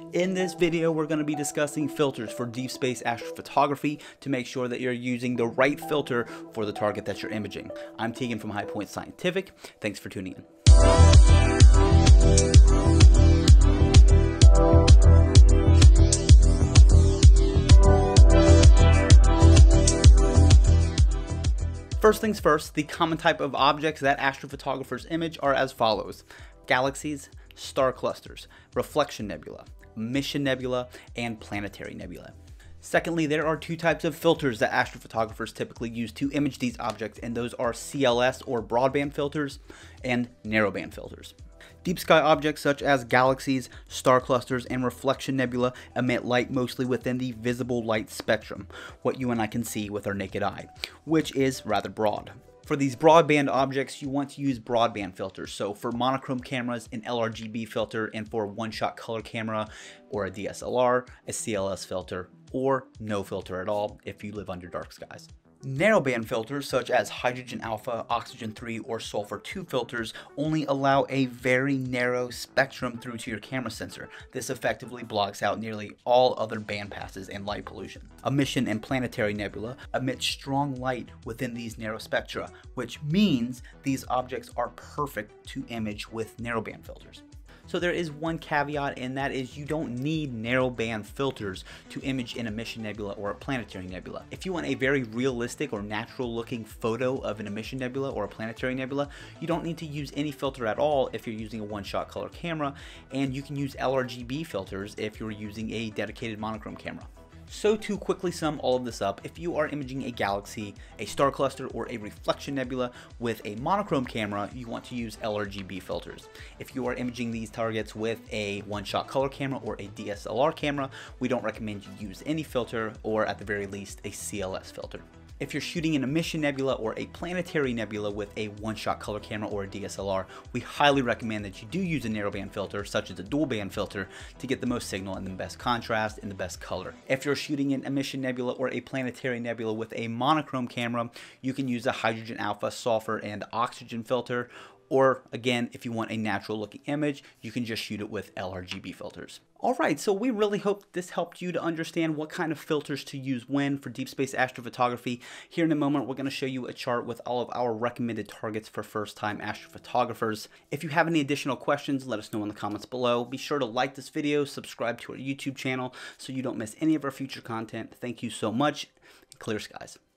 In this video, we're going to be discussing filters for deep space astrophotography to make sure that you're using the right filter for the target that you're imaging. I'm Teagan from High Point Scientific. Thanks for tuning in. First things first, the common type of objects that astrophotographers image are as follows: galaxies, star clusters, reflection nebula, mission nebula, and planetary nebula. Secondly, there are two types of filters that astrophotographers typically use to image these objects, and those are CLS or broadband filters and narrowband filters. Deep sky objects such as galaxies, star clusters, and reflection nebula emit light mostly within the visible light spectrum, what you and I can see with our naked eye, which is rather broad. For these broadband objects, you want to use broadband filters. So for monochrome cameras, an LRGB filter, and for a one-shot color camera or a DSLR, a CLS filter, or no filter at all if you live under dark skies. Narrowband filters such as hydrogen alpha, oxygen 3, or sulfur 2 filters only allow a very narrow spectrum through to your camera sensor. This effectively blocks out nearly all other band passes and light pollution. A mission and planetary nebula emit strong light within these narrow spectra, which means these objects are perfect to image with narrowband filters. So there is one caveat, and that is you don't need narrowband filters to image in a mission nebula or a planetary nebula. If you want a very realistic or natural looking photo of an emission nebula or a planetary nebula, you don't need to use any filter at all if you're using a one-shot color camera, and you can use LRGB filters if you're using a dedicated monochrome camera. So to quickly sum all of this up, if you are imaging a galaxy, a star cluster, or a reflection nebula with a monochrome camera, you want to use LRGB filters. If you are imaging these targets with a one-shot color camera or a DSLR camera, we don't recommend you use any filter, or at the very least a CLS filter. If you're shooting an emission nebula or a planetary nebula with a one-shot color camera or a DSLR, we highly recommend that you do use a narrowband filter, such as a dual band filter, to get the most signal and the best contrast and the best color. If you're shooting an emission nebula or a planetary nebula with a monochrome camera, you can use a hydrogen alpha, sulfur, and oxygen filter. Or again, if you want a natural looking image, you can just shoot it with LRGB filters. Alright, so we really hope this helped you to understand what kind of filters to use when for deep space astrophotography. Here in a moment, we're going to show you a chart with all of our recommended targets for first-time astrophotographers. If you have any additional questions, let us know in the comments below. Be sure to like this video, subscribe to our YouTube channel so you don't miss any of our future content. Thank you so much. Clear skies.